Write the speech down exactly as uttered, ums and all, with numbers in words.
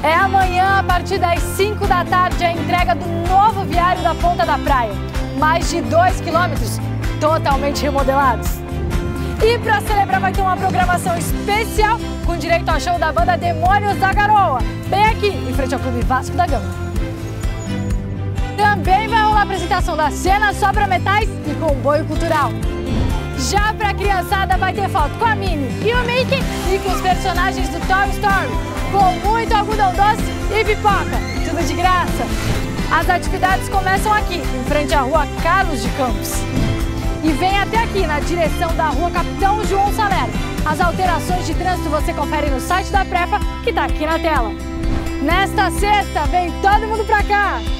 É amanhã, a partir das cinco da tarde, a entrega do novo viário da Ponta da Praia. Mais de dois quilômetros totalmente remodelados. E para celebrar vai ter uma programação especial com direito ao show da banda Demônios da Garoa, bem aqui, em frente ao Clube Vasco da Gama. Também vai rolar a apresentação da cena só para metais e comboio cultural. Já para a criançada vai ter foto com a Minnie e o Mickey e com os personagens do Toy Story, com muito algodão doce e pipoca, tudo de graça. As atividades começam aqui, em frente à Rua Carlos de Campos. E vem até aqui, na direção da Rua Capitão João Salerno. As alterações de trânsito você confere no site da Prefa, que está aqui na tela. Nesta sexta, vem todo mundo pra cá!